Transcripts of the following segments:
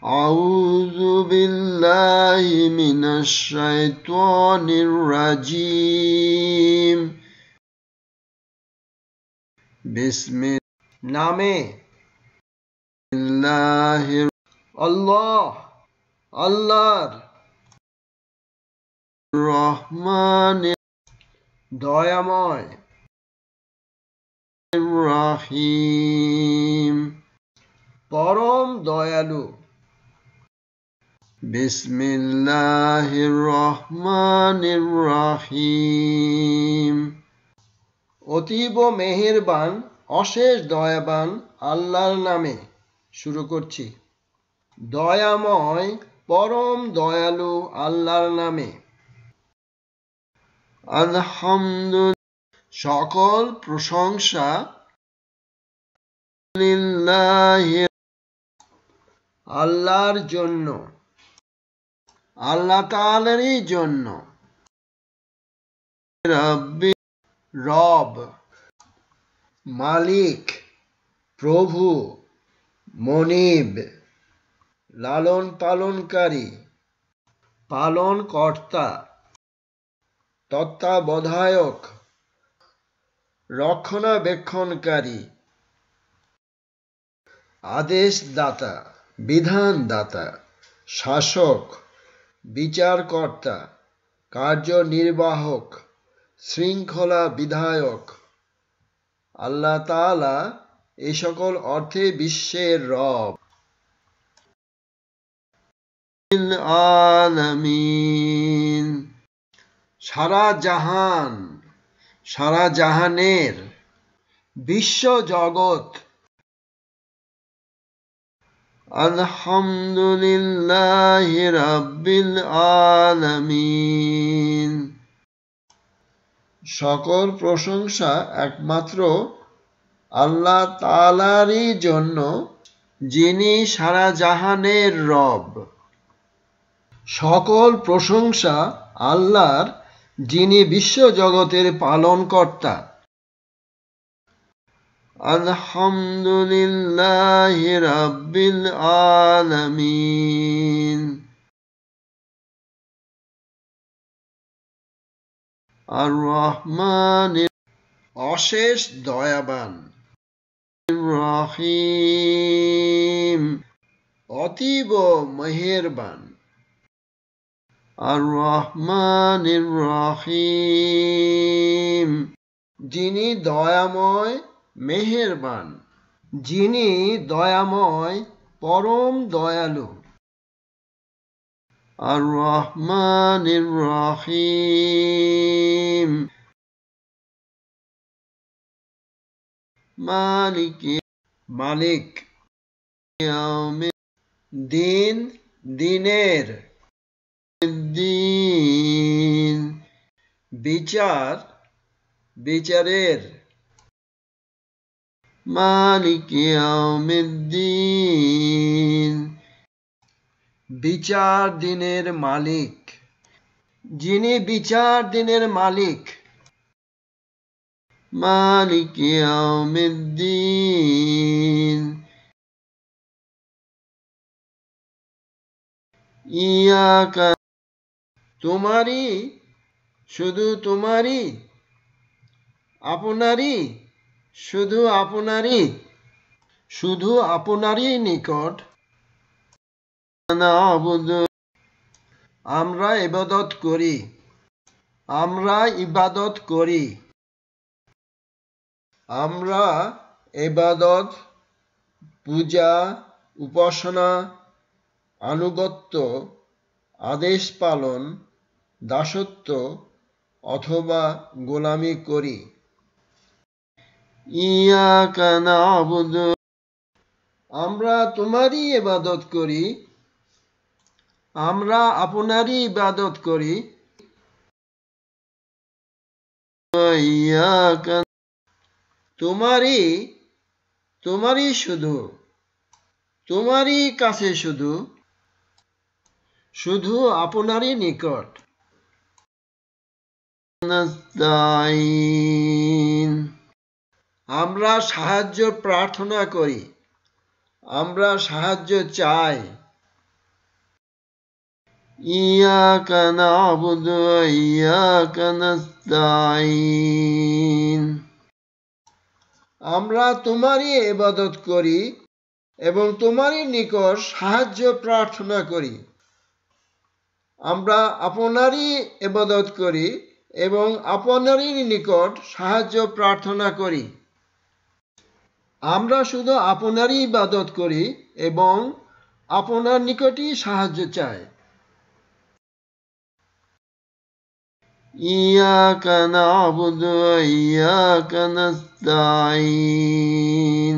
أعوذ بالله من الشيطان الرجيم بسم নামে الله আল্লাহ আল্লাহর الرحمن দয়াময় الرحيم পরম দয়ালু بسم الله الرحمن الرحيم অতীব মেহেরবান অশেষ দয়াবান আল্লাহর নামে শুরু করছি। দয়াময় পরম দয়ালু আল্লাহর নামে। আলহামদুলিল্লাহ সকল প্রশংসা আল্লাহর জন্য, আল্লাহ তাআলারই জন্য। রাব্বি রব, মালিক, প্রভু, মনিব, লালন পালনকারী, পালন কর্তা, তত্ত্বাবধায়ক, রক্ষণাবেক্ষণকারী, আদেশদাতা, বিধানদাতা, শাসক, বিচারকর্তা, কার্যনির্বাহক, শৃঙ্খলা বিধায়ক। আল্লাহ তাআলা এই সকল অর্থে বিশ্বের রব। আলামিন সারা জাহান, সারা জাহানের, বিশ্ব জগৎ। আলহামদুলিল্লাহি রাব্বিল আলামিন সকল প্রশংসা একমাত্র আল্লাহ তাআলারই জন্য, যিনি সারা জাহানের রব। সকল প্রশংসা আল্লাহর, যিনি বিশ্ব জগতের পালনকর্তা। আলহামদুলিল্লাহি রাব্বিল আলামিন আর রহমান অশেষ দয়াবান, রহিম অতীব মেহেরবান। আর রহমান রহিম যিনি দয়াময় মেহেরবান, যিনি দয়াময় পরম দয়ালু। আর রহমান রহিম মালিক দিন, দিনের, দিন বিচার, বিচারের, মালিক ইয়াউমিদ্দিন বিচার দিনের মালিক, যিনি বিচার দিনের মালিক। মালিক ইয়াউমিদ্দিন ইয়াকা তোমারই, শুধু তোমারই, আপনারই, শুধু আপনারই, শুধু আপনারই নিকট না'বুদু আমরা ইবাদত করি, আমরা ইবাদত করি। আমরা ইবাদত, পূজা, উপাসনা, আনুগত্য, আদেশ পালন, দাসত্ব অথবা গোলামি করি। ইয়াকা না'বুদু আমরা তোমারই ইবাদত করি, আমরা আপনারই ইবাদত করি। ইয়াকা তোমারই, তোমারই শুধু, তোমারই কাছে শুধু, শুধু আপনারই নিকট। নাস্তাইন আমরা সাহায্য প্রার্থনা করি, আমরা সাহায্য চাই। إياك نعبد وإياك نستعين আমরা তোমারই ইবাদত করি এবং তোমারই নিকট সাহায্য প্রার্থনা করি। আমরা আপনারই ইবাদত করি এবং আপনারই নিকট সাহায্য প্রার্থনা করি। আমরা শুধু আপনারই ইবাদত করি এবং আপনার নিকটই সাহায্য চাই। إياك نعبد وإياك نستعين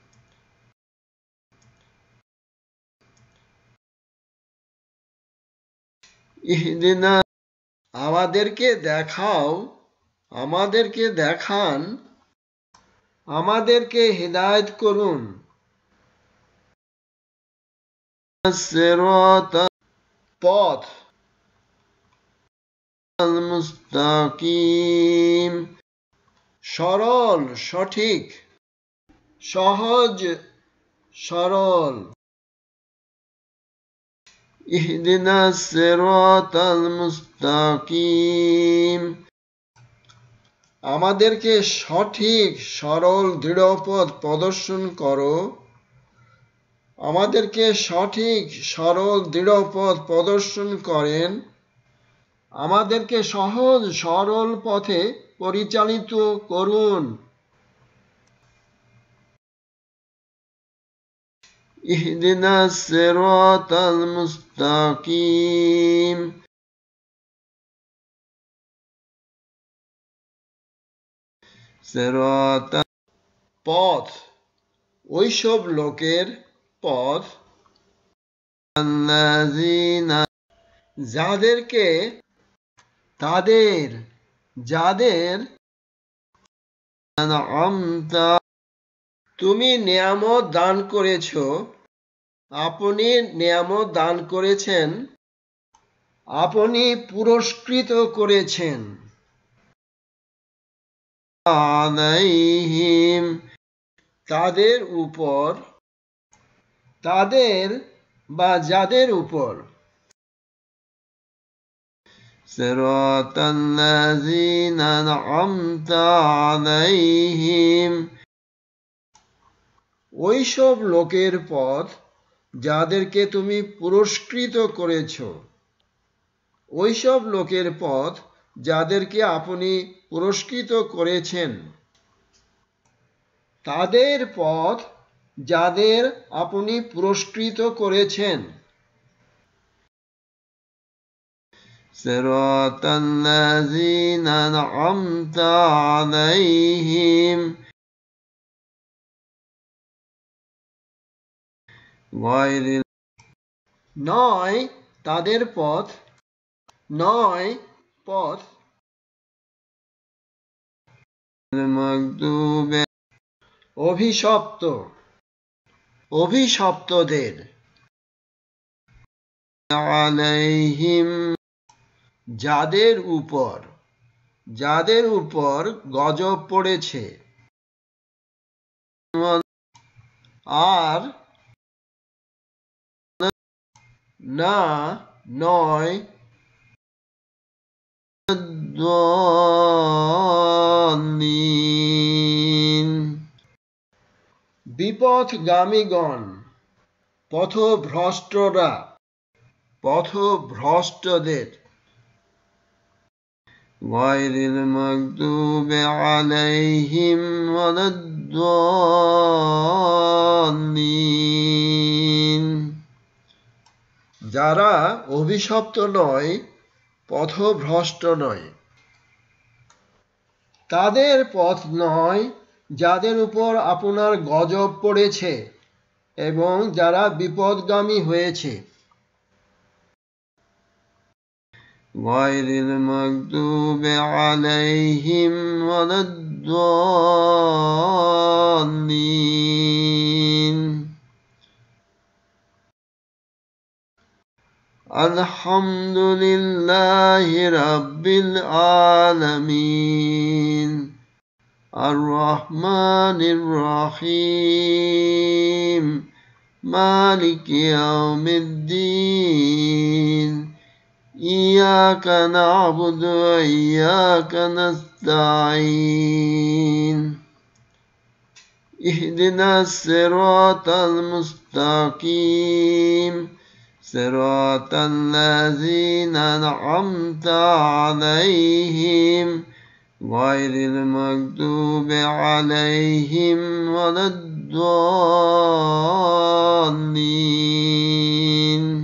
اهدنا আমাদেরকে দেখাও, আমাদেরকে দেখান, আমাদেরকে হিদায়াত করুন। الصراط পথ, المستقيم সরল, সঠিক, সহজ, সরল। اهدنا الصراط المستقيم আমাদেরকে সঠিক, সরল, দৃঢ় পথ প্রদর্শন করো। আমাদেরকে সঠিক, সরল, দৃঢ় পথ প্রদর্শন করেন। আমাদেরকে সহজ, সরল পথে পরিচালিত করুন। اهدنا الصراط المستقيم صراط পথ, ওইসব লোকের পথ الذين যাদেরকে, তাদের, যাদের أنعمت তুমি নিয়ামত দান করেছ, আপনি নিয়ামত দান করেছেন, আপনি পুরস্কৃত করেছেন। عليهم তাদের উপর, তাদের বা যাদের উপর صراط الذين أنعمت عليهم ওইসব লোকের পথ যাদেরকে তুমি পুরস্কৃত করেছ, ওইসব লোকের পথ যাদেরকে আপনি পুরস্কৃত করেছেন। তাদের পথ যাদের আপনি পুরস্কৃত করেছেন। صراط الذين أنعمت عليهم غير নয় তাদের পথ, নয় পথ المغضوب অভিশপ্ত, অভিশপ্তদের عليهم যাদের উপর, যাদের উপর গজব পড়েছে। আর না, নয় الضالين বিপথগামীগণ, পথভ্রষ্টরা, পথভ্রষ্টদের غير المغضوب عليهم ولا الضالين যারা অভিশপ্ত নয়, পথভ্রষ্ট নয়। তাদের পথ নয় যাদের উপর আপনার গজব পড়েছে এবং যারা বিপদগামী হয়েছে। غير المغضوب عليهم ولا الضالين الحمد لله رب العالمين الرحمن الرحيم مالك يوم الدين إياك نعبد وإياك نستعين اهدنا الصراط المستقيم صراط الذين أنعمت عليهم غير المغضوب عليهم ولا الضالين